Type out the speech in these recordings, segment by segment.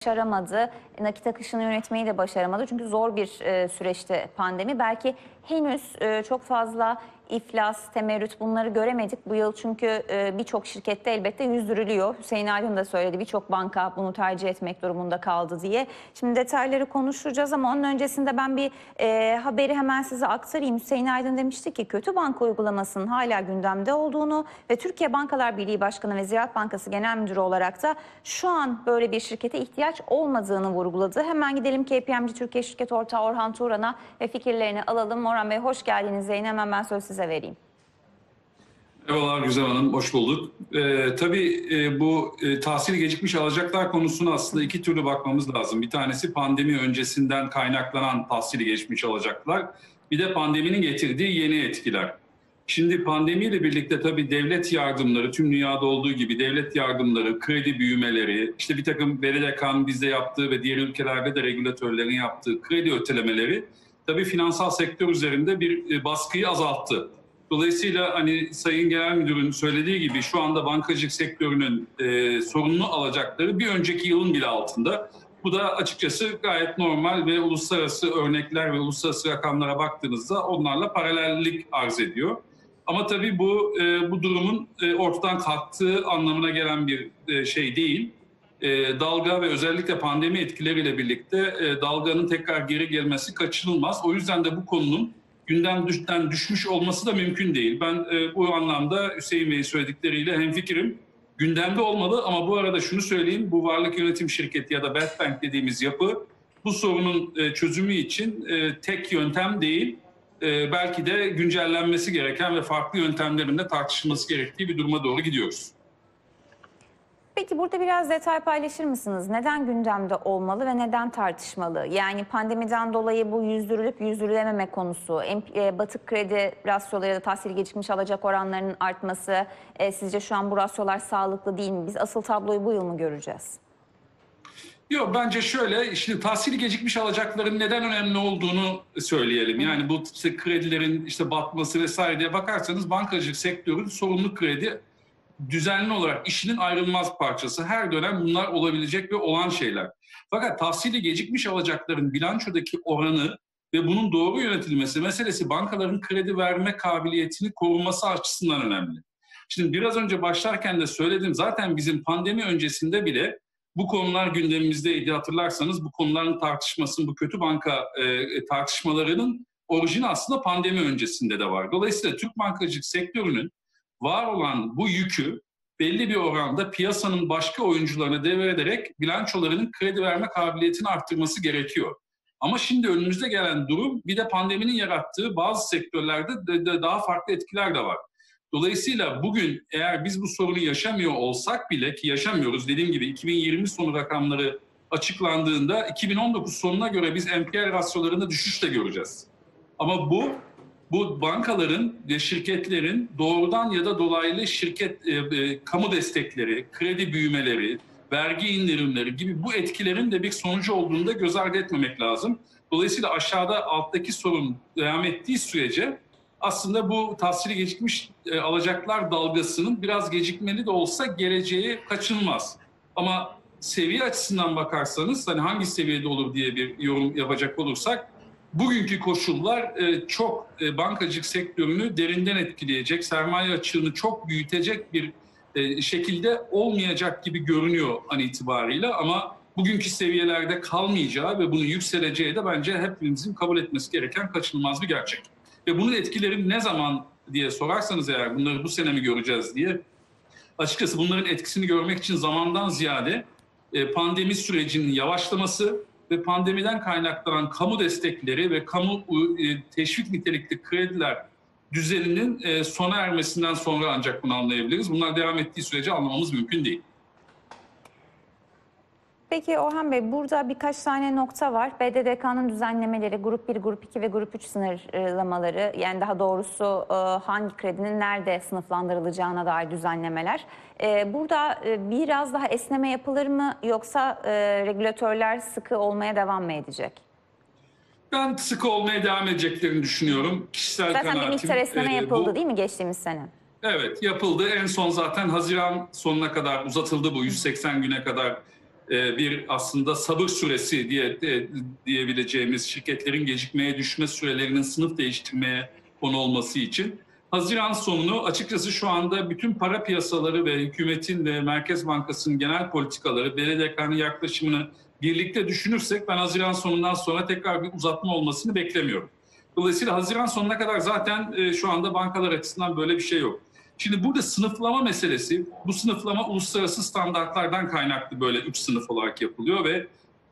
başaramadı. Nakit akışını yönetmeyi de başaramadı. Çünkü zor bir süreçte pandemi. Belki henüz çok fazla iflas, temerrüt bunları göremedik bu yıl. Çünkü birçok şirkette elbette yüzdürülüyor. Hüseyin Aydın da söyledi. Birçok banka bunu tercih etmek durumunda kaldı diye. Şimdi detayları konuşacağız ama onun öncesinde ben bir haberi hemen size aktarayım. Hüseyin Aydın demişti ki kötü banka uygulamasının hala gündemde olduğunu ve Türkiye Bankalar Birliği Başkanı ve Ziraat Bankası Genel Müdürü olarak da şu an böyle bir şirkete ihtiyaç olmadığını vurguladı. Hemen gidelim KPMG Türkiye Şirket Ortağı Orhan Turan'a ve fikirlerini alalım. Orhan Bey hoş geldiniz. Hemen ben söz size vereyim. Merhabalar Güzel Hanım, hoş bulduk. Tabii bu tahsili gecikmiş alacaklar konusuna aslında iki türlü bakmamız lazım. Bir tanesi pandemi öncesinden kaynaklanan tahsili geçmiş alacaklar. Bir de pandeminin getirdiği yeni etkiler. Şimdi pandemiyle birlikte tabii devlet yardımları, tüm dünyada olduğu gibi devlet yardımları, kredi büyümeleri, işte bir takım BDDK'nın bizde yaptığı ve diğer ülkelerde de regülatörlerin yaptığı kredi ötelemeleri tabii finansal sektör üzerinde bir baskıyı azalttı. Dolayısıyla hani Sayın Genel Müdür'ün söylediği gibi şu anda bankacılık sektörünün sorunlu alacakları bir önceki yılın bile altında. Bu da açıkçası gayet normal ve uluslararası örnekler ve uluslararası rakamlara baktığınızda onlarla paralellik arz ediyor. Ama tabii bu durumun ortadan kalktığı anlamına gelen bir şey değil. Dalga ve özellikle pandemi etkileriyle birlikte dalganın tekrar geri gelmesi kaçınılmaz. O yüzden de bu konunun gündemden düşmüş olması da mümkün değil. Ben bu anlamda Hüseyin Bey'in söyledikleriyle hemfikirim. Gündemde olmalı ama bu arada şunu söyleyeyim. Bu varlık yönetim şirketi ya da bad bank dediğimiz yapı bu sorunun çözümü için tek yöntem değil. Belki de güncellenmesi gereken ve farklı yöntemlerin de tartışılması gerektiği bir duruma doğru gidiyoruz. Peki burada biraz detay paylaşır mısınız? Neden gündemde olmalı ve neden tartışmalı? Yani pandemiden dolayı bu yüzdürülüp yüzdürülememe konusu, batık kredi rasyoları ya da tahsili gecikmiş alacak oranlarının artması, sizce şu an bu rasyolar sağlıklı değil mi? Biz asıl tabloyu bu yıl mı göreceğiz? Yok bence şöyle, şimdi tahsili gecikmiş alacakların neden önemli olduğunu söyleyelim. Yani bu işte kredilerin işte batması vesaire diye bakarsanız bankacılık sektörü sorumlu kredi düzenli olarak işinin ayrılmaz parçası. Her dönem bunlar olabilecek ve olan şeyler. Fakat tahsili gecikmiş alacakların bilançodaki oranı ve bunun doğru yönetilmesi meselesi bankaların kredi verme kabiliyetini korunması açısından önemli. Şimdi biraz önce başlarken de söyledim, zaten bizim pandemi öncesinde bile bu konular gündemimizdeydi. Hatırlarsanız bu konuların tartışmasının, bu kötü banka tartışmalarının orijini aslında pandemi öncesinde de var. Dolayısıyla Türk bankacılık sektörünün var olan bu yükü belli bir oranda piyasanın başka oyuncularına devrederek bilançolarının kredi verme kabiliyetini arttırması gerekiyor. Ama şimdi önümüzde gelen durum bir de pandeminin yarattığı bazı sektörlerde daha farklı etkiler de var. Dolayısıyla bugün eğer biz bu sorunu yaşamıyor olsak bile, ki yaşamıyoruz, dediğim gibi 2020 sonu rakamları açıklandığında 2019 sonuna göre biz NPL rasyolarında düşüş de göreceğiz. Ama bu bankaların ve şirketlerin doğrudan ya da dolaylı kamu destekleri, kredi büyümeleri, vergi indirimleri gibi bu etkilerin de bir sonucu olduğunu da göz ardı etmemek lazım. Dolayısıyla aşağıda alttaki sorun devam ettiği sürece aslında bu tahsili gecikmiş alacaklar dalgasının biraz gecikmeli de olsa geleceği kaçınılmaz. Ama seviye açısından bakarsanız hani hangi seviyede olur diye bir yorum yapacak olursak bugünkü koşullar çok bankacılık sektörünü derinden etkileyecek, sermaye açığını çok büyütecek bir şekilde olmayacak gibi görünüyor an itibariyle. Ama bugünkü seviyelerde kalmayacağı ve bunun yükseleceği de bence hepimizin kabul etmesi gereken kaçınılmaz bir gerçek. Ve bunun etkileri ne zaman diye sorarsanız eğer bunları bu sene mi göreceğiz diye açıkçası bunların etkisini görmek için zamandan ziyade pandemi sürecinin yavaşlaması ve pandemiden kaynaklanan kamu destekleri ve kamu teşvik nitelikli krediler düzeninin sona ermesinden sonra ancak bunu anlayabiliriz. Bunlar devam ettiği sürece anlamamız mümkün değil. Peki Orhan Bey, burada birkaç tane nokta var. BDDK'nın düzenlemeleri, grup 1, grup 2 ve grup 3 sınırlamaları, yani daha doğrusu hangi kredinin nerede sınıflandırılacağına dair düzenlemeler. Burada biraz daha esneme yapılır mı yoksa regülatörler sıkı olmaya devam mı edecek? Ben sıkı olmaya devam edeceklerini düşünüyorum. Kişisel zaten kanaatim. Bir miktar esneme yapıldı değil mi geçtiğimiz sene? Evet, yapıldı. En son zaten Haziran sonuna kadar uzatıldı bu 180 güne kadar bir aslında sabır süresi diyebileceğimiz şirketlerin gecikmeye düşme sürelerinin sınıf değiştirmeye konu olması için. Haziran sonunu açıkçası şu anda bütün para piyasaları ve hükümetin ve Merkez Bankası'nın genel politikaları, BDDK'nın yaklaşımını birlikte düşünürsek ben Haziran sonundan sonra tekrar bir uzatma olmasını beklemiyorum. Dolayısıyla Haziran sonuna kadar zaten şu anda bankalar açısından böyle bir şey yok. Şimdi burada sınıflama meselesi, bu sınıflama uluslararası standartlardan kaynaklı böyle 3 sınıf olarak yapılıyor ve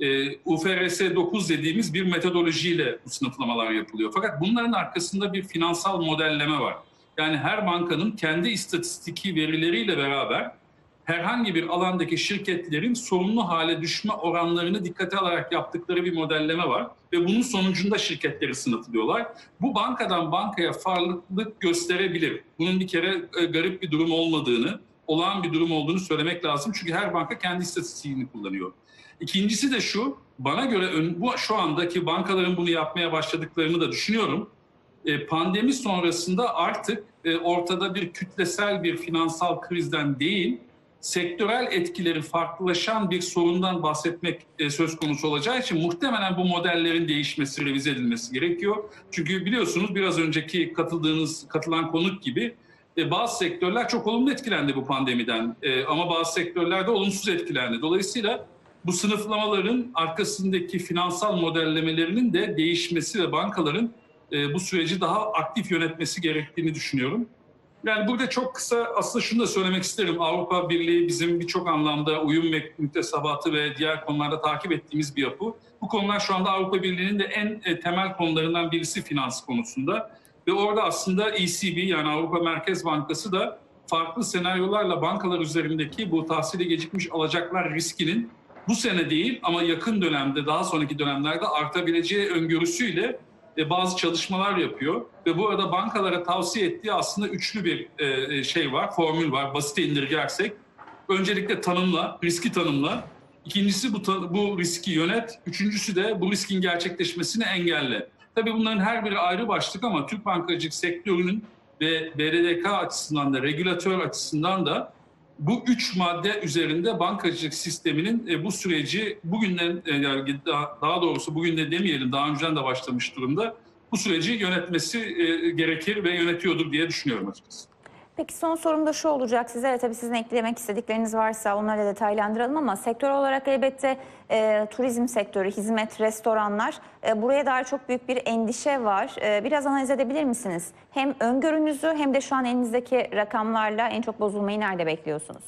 UFRS 9 dediğimiz bir metodolojiyle bu sınıflamalar yapılıyor. Fakat bunların arkasında bir finansal modelleme var. Yani her bankanın kendi istatistiki verileriyle beraber herhangi bir alandaki şirketlerin sorunlu hale düşme oranlarını dikkate alarak yaptıkları bir modelleme var. Ve bunun sonucunda şirketleri sınıflıyorlar. Bu bankadan bankaya farklılık gösterebilir. Bunun bir kere garip bir durum olmadığını, olağan bir durum olduğunu söylemek lazım. Çünkü her banka kendi istatistiğini kullanıyor. İkincisi de şu, bana göre şu andaki bankaların bunu yapmaya başladıklarını da düşünüyorum. Pandemi sonrasında artık ortada bir kütlesel bir finansal krizden değil, sektörel etkileri farklılaşan bir sorundan bahsetmek söz konusu olacağı için muhtemelen bu modellerin değişmesi, revize edilmesi gerekiyor. Çünkü biliyorsunuz biraz önceki katılan konuk gibi bazı sektörler çok olumlu etkilendi bu pandemiden ama bazı sektörler de olumsuz etkilendi. Dolayısıyla bu sınıflamaların arkasındaki finansal modellemelerinin de değişmesi ve bankaların bu süreci daha aktif yönetmesi gerektiğini düşünüyorum. Yani burada çok kısa aslında şunu da söylemek isterim. Avrupa Birliği bizim birçok anlamda uyum müktesebatı ve diğer konularda takip ettiğimiz bir yapı. Bu konular şu anda Avrupa Birliği'nin de en temel konularından birisi finans konusunda. Ve orada aslında ECB yani Avrupa Merkez Bankası da farklı senaryolarla bankalar üzerindeki bu tahsili gecikmiş alacaklar riskinin bu sene değil ama yakın dönemde daha sonraki dönemlerde artabileceği öngörüsüyle bazı çalışmalar yapıyor ve bu arada bankalara tavsiye ettiği aslında üçlü bir şey var, formül var. Basite indirgersek öncelikle tanımla, riski tanımla. İkincisi bu riski yönet. Üçüncüsü de bu riskin gerçekleşmesini engelle. Tabii bunların her biri ayrı başlık ama Türk bankacılık sektörünün ve BDDK açısından da, regülatör açısından da bu üç madde üzerinde bankacılık sisteminin bu süreci bugünden, yani daha doğrusu bugün de demeyelim, daha önceden de başlamış durumda. Bu süreci yönetmesi gerekir ve yönetiyordur diye düşünüyorum açıkçası. Peki son sorum da şu olacak size. Tabii sizin eklemek istedikleriniz varsa onları da detaylandıralım ama sektör olarak elbette turizm sektörü, hizmet, restoranlar buraya dair çok büyük bir endişe var. Biraz analiz edebilir misiniz? Hem öngörünüzü hem de şu an elinizdeki rakamlarla en çok bozulmayı nerede bekliyorsunuz?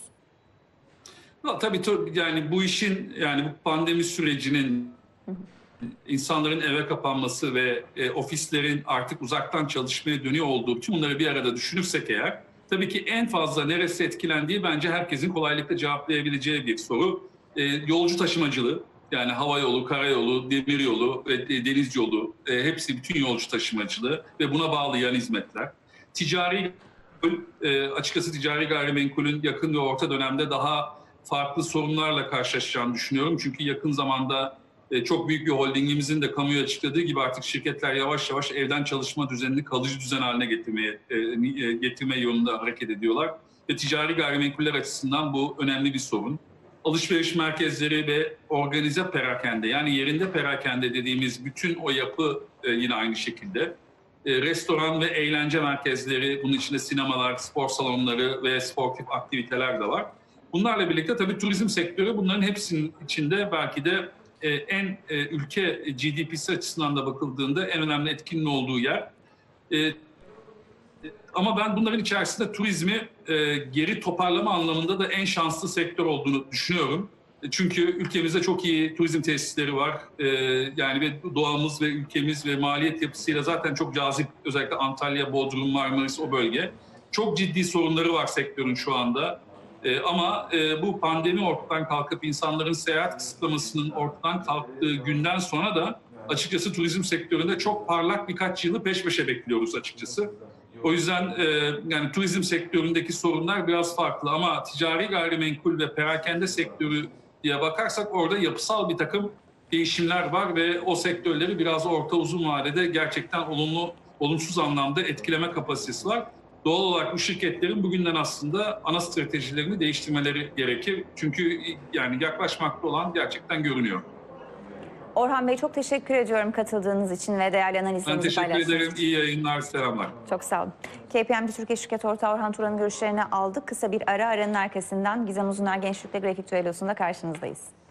Tabii yani bu işin yani bu pandemi sürecinin insanların eve kapanması ve ofislerin artık uzaktan çalışmaya dönüyor olduğu bütün bunları bir arada düşünürsek eğer tabii ki en fazla neresi etkilendiği bence herkesin kolaylıkla cevaplayabileceği bir soru. Yolcu taşımacılığı yani hava yolu, karayolu, demir yolu ve deniz yolu hepsi bütün yolcu taşımacılığı ve buna bağlı yan hizmetler. Ticari açıkçası ticari gayrimenkulün yakın ve orta dönemde daha farklı sorunlarla karşılaşacağını düşünüyorum. Çünkü yakın zamanda çok büyük bir holdingimizin de kamuya açıkladığı gibi artık şirketler yavaş yavaş evden çalışma düzenini kalıcı düzen haline getirme yolunda hareket ediyorlar. Ve ticari gayrimenkuller açısından bu önemli bir sorun. Alışveriş merkezleri ve organize perakende yani yerinde perakende dediğimiz bütün o yapı yine aynı şekilde. Restoran ve eğlence merkezleri, bunun içinde sinemalar, spor salonları ve sportif aktiviteler de var. Bunlarla birlikte tabii turizm sektörü bunların hepsinin içinde belki de ülke GDP'si açısından da bakıldığında en önemli etkinin olduğu yer. Ama ben bunların içerisinde turizmi geri toparlama anlamında da en şanslı sektör olduğunu düşünüyorum. Çünkü ülkemizde çok iyi turizm tesisleri var. Yani ve doğamız ve ülkemiz ve maliyet yapısıyla zaten çok cazip. Özellikle Antalya, Bodrum, Marmaris o bölge. Çok ciddi sorunları var sektörün şu anda. Ama bu pandemi ortadan kalkıp insanların seyahat kısıtlamasının ortadan kalktığı günden sonra da açıkçası turizm sektöründe çok parlak birkaç yılı peş peşe bekliyoruz açıkçası. O yüzden yani turizm sektöründeki sorunlar biraz farklı ama ticari gayrimenkul ve perakende sektörü diye bakarsak orada yapısal bir takım değişimler var ve o sektörleri biraz orta uzun vadede gerçekten olumsuz anlamda etkileme kapasitesi var. Doğal olarak bu şirketlerin bugünden aslında ana stratejilerini değiştirmeleri gerekir. Çünkü yani yaklaşmakta olan gerçekten görünüyor. Orhan Bey, çok teşekkür ediyorum katıldığınız için ve değerli Ben analizlerinizi teşekkür paylaştığınız ederim. için. İyi yayınlar, selamlar. Çok sağ olun. KPMG Türkiye Şirket Ortağı Orhan Turan'ın görüşlerini aldık. Kısa bir aranın arkasından Gizem Uzuner Gençlik'te Grafik Düellosu'nda karşınızdayız.